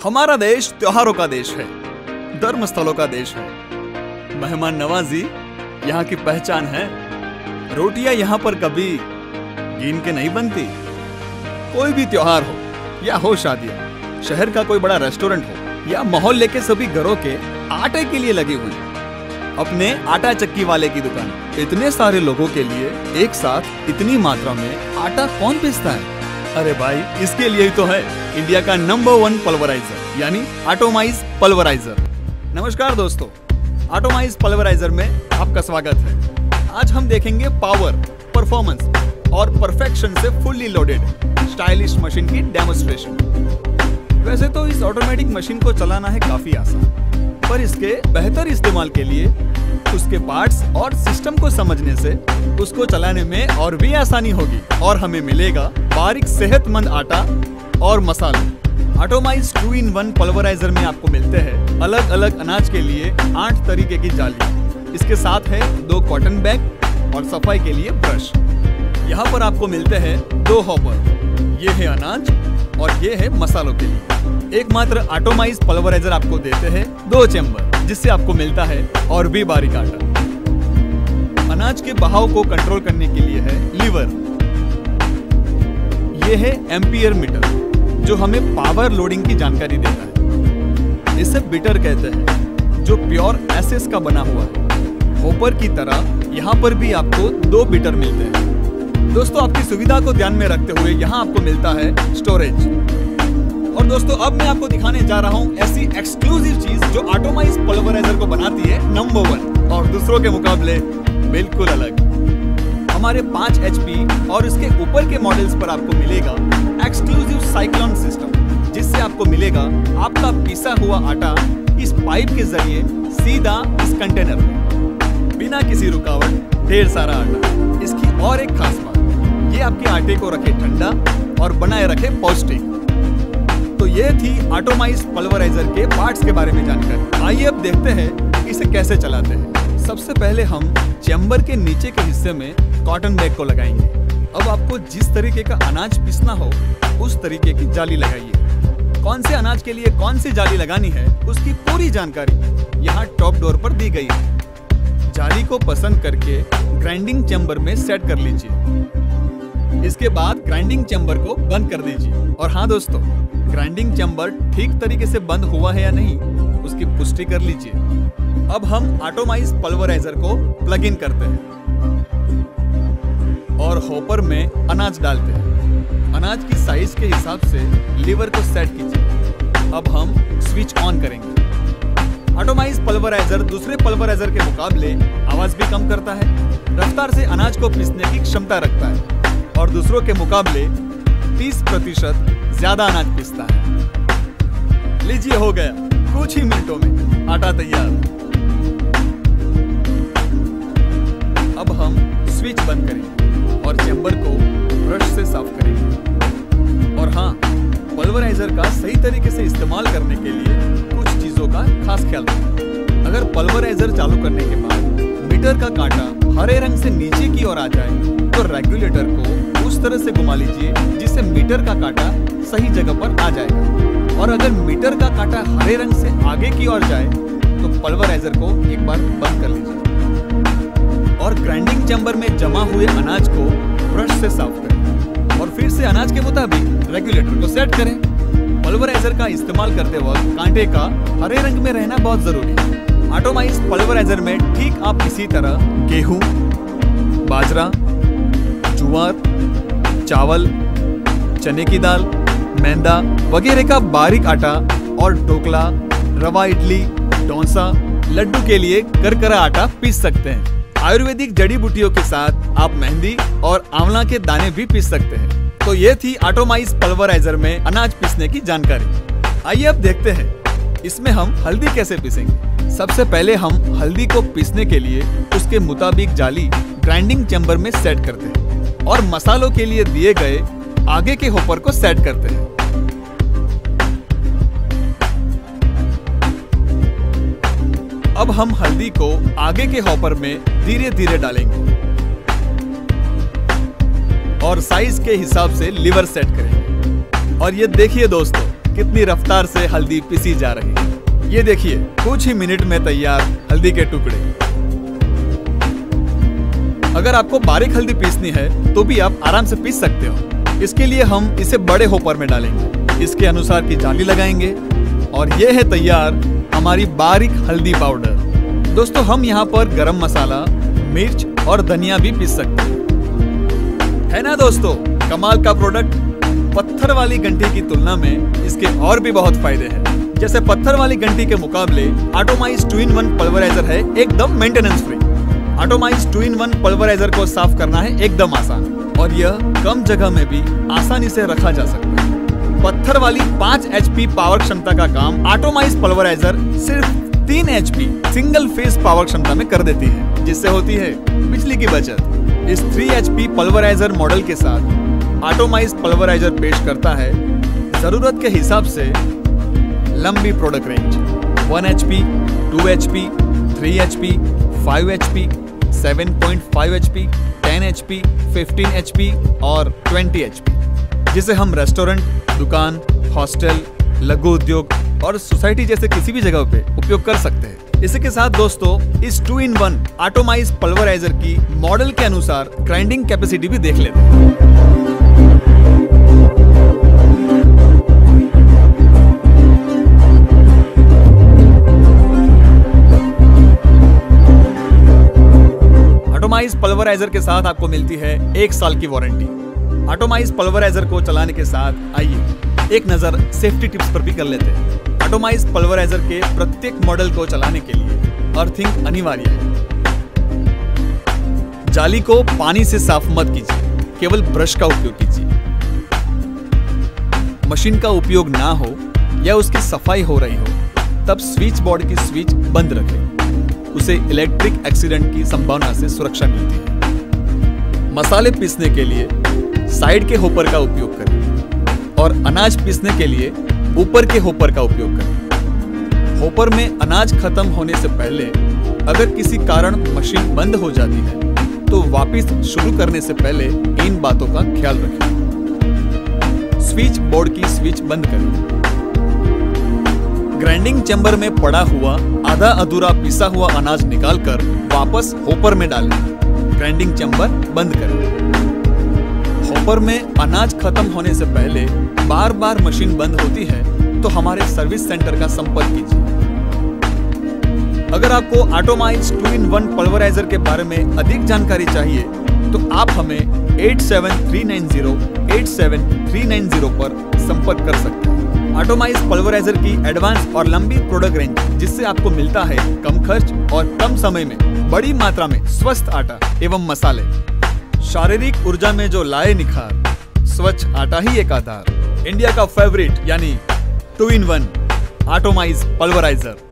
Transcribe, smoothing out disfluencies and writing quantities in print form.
हमारा देश त्योहारों का देश है, धर्म स्थलों का देश है। मेहमान नवाजी यहाँ की पहचान है। रोटियां यहाँ पर कभी गिन के नहीं बनती। कोई भी त्योहार हो या हो शादियां, शहर का कोई बड़ा रेस्टोरेंट हो या मोहल्ले के सभी घरों के आटे के लिए लगी हुई अपने आटा चक्की वाले की दुकान। इतने सारे लोगों के लिए एक साथ इतनी मात्रा में आटा कौन पीसता है? अरे भाई, इसके लिए ही तो है इंडिया का नंबर 1 पल्वराइजर यानी ऑटोमाइज पल्वराइजर। नमस्कार दोस्तों, ऑटोमाइज पल्वराइजर में आपका स्वागत है। आज हम देखेंगे पावर, परफॉर्मेंस और परफेक्शन से फुल्ली लोडेड स्टाइलिश मशीन की डेमोन्स्ट्रेशन। वैसे तो इस ऑटोमेटिक मशीन को चलाना है काफी आसान, पर इसके बेहतर इस्तेमाल के लिए उसके पार्ट्स और सिस्टम को समझने से उसको चलाने में और भी आसानी होगी और हमें मिलेगा बारीक सेहतमंद आटा और मसाले। ऑटोमाइज 2-in-1 पल्वराइजर में आपको मिलते हैं अलग अलग अनाज के लिए 8 तरीके की जाली। इसके साथ है 2 कॉटन बैग और सफाई के लिए ब्रश। यहाँ पर आपको मिलते हैं 2 हॉपर, ये है अनाज और ये है मसालों के लिए। एकमात्र ऑटोमाइज पल्वराइजर आपको देते हैं 2 चेम्बर, जिससे आपको मिलता है और भी बारीक आटा। अनाज के बहाव को कंट्रोल करने के लिए है लीवर। ये है एम्पियर मीटर, जो हमें पावर लोडिंग की जानकारी देता है। इसे बीटर कहते हैं, जो प्योर एसएस का बना हुआ है। हॉपर की तरह यहाँ पर भी आपको 2 बीटर मिलते हैं। दोस्तों, आपकी सुविधा को ध्यान में रखते हुए यहाँ आपको मिलता है स्टोरेज। और दोस्तों, अब मैं आपको दिखाने जा रहा हूँ ऐसी एक्सक्लूसिव चीज जो ऑटोमाइज पल्वराइजर को बनाती है नंबर 1 और दूसरों के मुकाबले बिल्कुल अलग। हमारे 5 HP और इसके ऊपर के मॉडल्स पर आपको मिलेगा एक्सक्लूसिव साइक्लोन सिस्टम, जिससे आपको मिलेगा आपका पिसा हुआ आटा इस पाइप के जरिए सीधा इस कंटेनर में, बिना किसी रुकावट ढेर सारा आटा। इसकी और एक खास बात, ये आपके आटे को रखे ठंडा और बनाए रखे पौष्टिक। तो ये थी ऑटोमाइज पल्वराइजर के पार्ट्स के बारे में जानकारी। आइए अब देखते हैं इसे कैसे चलाते हैं। सबसे पहले हम चैम्बर के नीचे के हिस्से में कॉटन बैग को लगाएंगे। अब आपको जिस तरीके का अनाज पीसना हो उस तरीके की जाली लगाइए। कौन से अनाज के लिए कौन सी जाली लगानी है उसकी पूरी जानकारी यहाँ टॉप डोर पर दी गई है। जाली को पसंद करके ग्राइंडिंग चैम्बर में सेट कर लीजिए। इसके बाद ग्राइंडिंग चैम्बर को बंद कर दीजिए। और हाँ दोस्तों, ग्राइंडिंग चैम्बर ठीक तरीके से बंद हुआ है या नहीं उसकी पुष्टि कर लीजिए। अब हम ऑटोमाइज पल्वराइजर को प्लग इन करते हैं और हॉपर में अनाज डालते हैं। अनाज की साइज के हिसाब से लीवर को सेट कीजिए। अब हम स्विच ऑन करेंगे। ऑटोमाइज पल्वराइजर दूसरे पल्वराइजर के मुकाबले आवाज भी कम करता है, रफ्तार से अनाज को पीसने की क्षमता रखता है और दूसरों के मुकाबले 30% ज्यादा अनाज पीसता है। लीजिए, हो गया, कुछ ही मिनटों में आटा तैयार। अब हम स्विच बंद करेंगे और चैम्बर को ब्रश से साफ करेंगे। और हाँ, पल्वराइजर का सही तरीके से इस्तेमाल करने के लिए कुछ चीजों का खास ख्याल रखें। अगर पल्वराइजर चालू करने के बाद मीटर का कांटा हरे रंग से नीचे की ओर आ जाए तो रेगुलेटर को उस तरह से घुमा लीजिए जिससे मीटर का कांटा सही जगह पर आ जाएगा। और अगर मीटर का कांटा हरे रंग से आगे की ओर जाए तो पल्वराइजर को एक बार बंद कर लीजिए और ग्राइंडिंग चैम्बर में जमा हुए अनाज को ब्रश से साफ करें और फिर से अनाज के मुताबिक रेगुलेटर को सेट करें। पल्वराइजर का इस्तेमाल करते वक्त कांटे का हरे रंग में रहना बहुत जरूरी है। ऑटोमाइज पल्वराइजर में ठीक आप इसी तरह गेहूं, बाजरा, ज्वार, चावल, चने की दाल, मैदा वगैरह का बारीक आटा और ढोकला, रवा इडली, डोसा, लड्डू के लिए करकरा आटा पीस सकते हैं। आयुर्वेदिक जड़ी बूटियों के साथ आप मेहंदी और आंवला के दाने भी पीस सकते हैं। तो ये थी ऑटोमाइज पल्वराइजर में अनाज पीसने की जानकारी। आइए अब देखते हैं इसमें हम हल्दी कैसे पीसेंगे। सबसे पहले हम हल्दी को पीसने के लिए उसके मुताबिक जाली ग्राइंडिंग चैम्बर में सेट करते हैं और मसालों के लिए दिए गए आगे के हॉपर को सेट करते हैं। अब हम हल्दी को आगे के हॉपर में धीरे धीरे डालेंगे और साइज के हिसाब से लीवर सेट करेंगे। और ये देखिए दोस्तों, कितनी रफ्तार से हल्दी पीसी जा रही है। ये देखिए, कुछ ही मिनट में तैयार हल्दी के टुकड़े। अगर आपको बारीक हल्दी पीसनी है तो भी आप आराम से पीस सकते हो। इसके लिए हम इसे बड़े होपर में डालेंगे, इसके अनुसार की जाली लगाएंगे और ये है तैयार हमारी बारीक हल्दी पाउडर। दोस्तों, हम यहाँ पर गरम मसाला, मिर्च और धनिया भी पीस सकते हैं। है ना दोस्तों, कमाल का प्रोडक्ट। पत्थर वाली घंटी की तुलना में इसके और भी बहुत फायदे हैं। जैसे पत्थर वाली घंटी के मुकाबले ऑटोमाइज 2-in-1 पल्वराइजर है एकदम maintenance free. Automised 2-in-1 pulveriser को साफ करना है एकदम आसान और यह कम जगह में भी आसानी से रखा जा सकता है। पत्थर वाली 5 HP पावर क्षमता का काम ऑटोमाइज पल्वराइजर सिर्फ 3 HP सिंगल फेज पावर क्षमता में कर देती है, जिससे होती है बिजली की बचत। इस 3 HP पल्वराइजर मॉडल के साथ ऑटोमाइज पल्वराइजर पेश करता है जरूरत के हिसाब से लंबी product range 1 HP, 2 HP, 3 HP, 5 HP, 7.5 HP, 10 HP, 15 HP और 20 HP, जिसे हम रेस्टोरेंट, दुकान, हॉस्टल, लघु उद्योग और सोसाइटी जैसे किसी भी जगह पे उपयोग कर सकते हैं। इसी के साथ दोस्तों, इस 2-in-1 ऑटोमाइज पल्वराइजर की मॉडल के अनुसार ग्राइंडिंग कैपेसिटी भी देख लेते हैं। ऑटोमाइज पल्वराइजर के साथ आपको मिलती है 1 साल की वारंटी। ऑटोमाइज पल्वराइजर को चलाने के साथ आइए एक नजर सेफ्टी टिप्स पर भी कर लेते हैं। ऑटोमाइज पल्वराइजर के प्रत्येक मॉडल को चलाने के लिए अर्थिंग अनिवार्य है। जाली को पानी से साफ मत कीजिए, केवल ब्रश का उपयोग कीजिए। मशीन का उपयोग ना हो या उसकी सफाई हो रही हो तब स्विच बोर्ड की स्विच बंद रखें, उसे इलेक्ट्रिक एक्सीडेंट की संभावना से सुरक्षा मिलती है। मसाले पीसने के लिए साइड के होपर का उपयोग करें और अनाज पीसने के लिए ऊपर के होपर का उपयोग करें। होपर में अनाज खत्म होने से पहले अगर किसी कारण मशीन बंद हो जाती है तो वापस शुरू करने से पहले इन बातों का ख्याल रखें। स्विच बोर्ड की स्विच बंद करें। ग्राइंडिंग चैम्बर में पड़ा हुआ आधा अधूरा पिसा हुआ अनाज निकालकर वापस होपर में डालें। ग्राइंडिंग चैम्बर बंद करें। होपर में अनाज खत्म होने से पहले बार बार मशीन बंद होती है तो हमारे सर्विस सेंटर का संपर्क कीजिए। अगर आपको ऑटोमाइज 2-in-1 पल्वराइजर के बारे में अधिक जानकारी चाहिए तो आप हमें 8739087390 पर संपर्क कर सकते हैं। ऑटोमाइज पल्वराइजर की एडवांस और लंबी प्रोडक्ट रेंज, जिससे आपको मिलता है कम खर्च और कम समय में बड़ी मात्रा में स्वस्थ आटा एवं मसाले। शारीरिक ऊर्जा में जो लाए निखार, स्वच्छ आटा ही एक आधार। इंडिया का फेवरेट यानी 2-in-1 ऑटोमाइज पल्वराइजर।